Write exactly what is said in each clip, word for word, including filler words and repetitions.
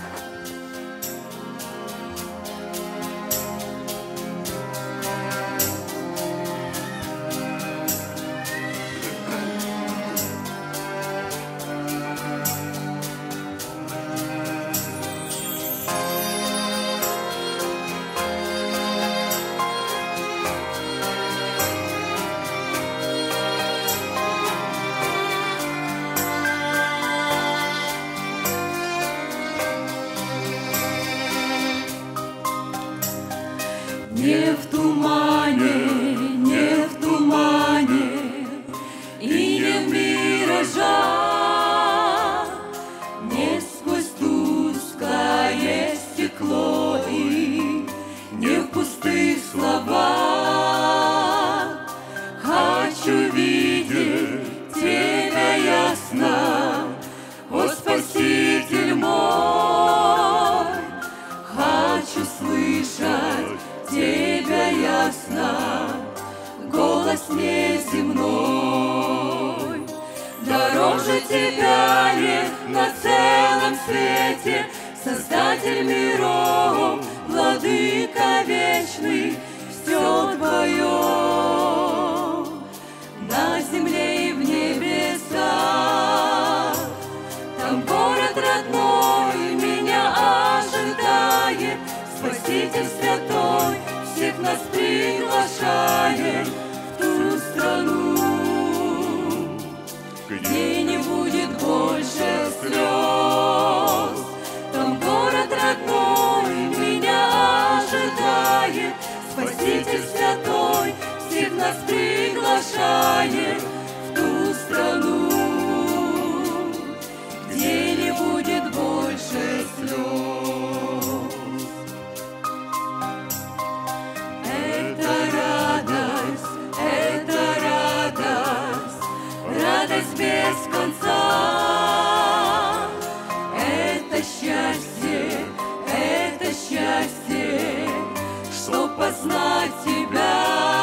Не в тумане, не в тумане, и не в миражах, не сквозь тусклое стекло и не в пустых словах. Хочу видеть Тебя ясно, о Спаситель мой, хочу слышать Тебя ясно, голос неземной. Дороже Тебя нет на целом свете, Создатель миров, Владыка вечный, все Твое на земле и в небесах. Там город родной меня ожидает, Спаситель святой всех нас приглашает в ту страну, где не будет больше слез. Там город родной меня ожидает, Спаситель святой всех нас приглашает в ту страну, где не будет больше слез. Без конца, это счастье, это счастье, что познать Тебя,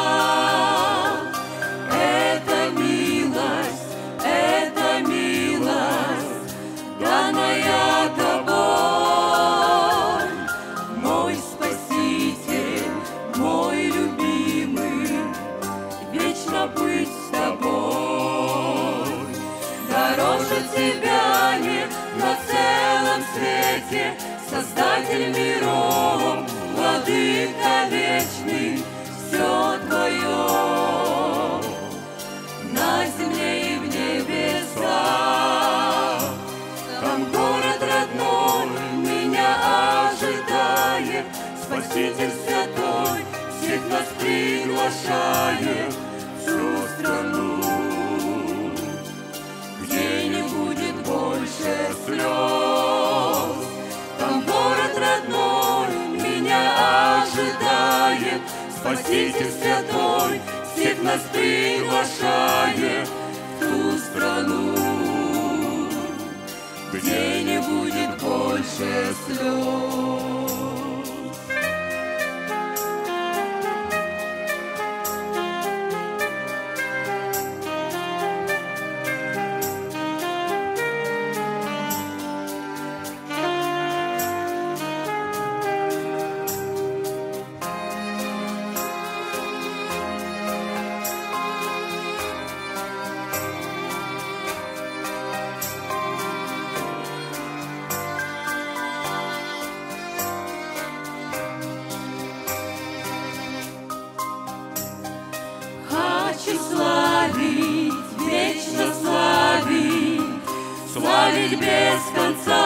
это милость, это милость, данная Тобой, мой Спаситель, мой любимый, вечно быть с Тобой. Дороже Тебя нет на целом свете, Создатель миров, Владыка вечный, все Твое на земле и в небесах. Там город родной меня ожидает, Спаситель святой всех нас приглашает в ту страну, больше слез. Там город родной меня ожидает, Спаситель святой всех нас приглашает в ту страну, где не будет больше слез. Хочу славить, вечно славить, славить без конца.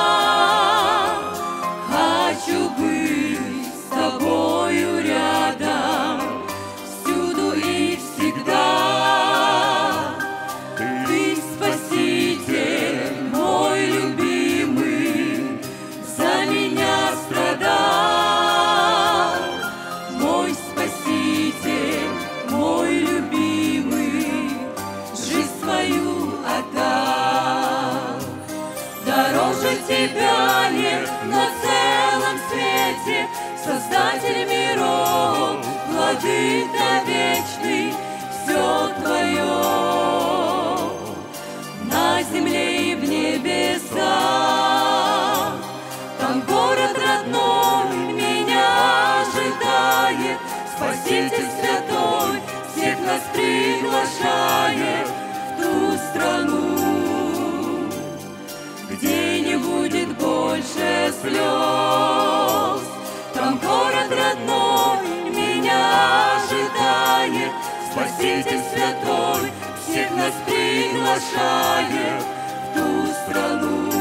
Хочу быть с Тобою рядом, всюду и всегда. Ты Спаситель, мой любимый, за меня страдал, мой Спаситель, мой любимый, жизнь свою отдал. Дороже Тебя нет на целом свете, Создатель миров, Владыка вечный, все Твое на земле и в небесах. приглашает в ту страну, где не будет больше слез. Там город родной меня ожидает, Спаситель святой всех нас приглашает в ту страну.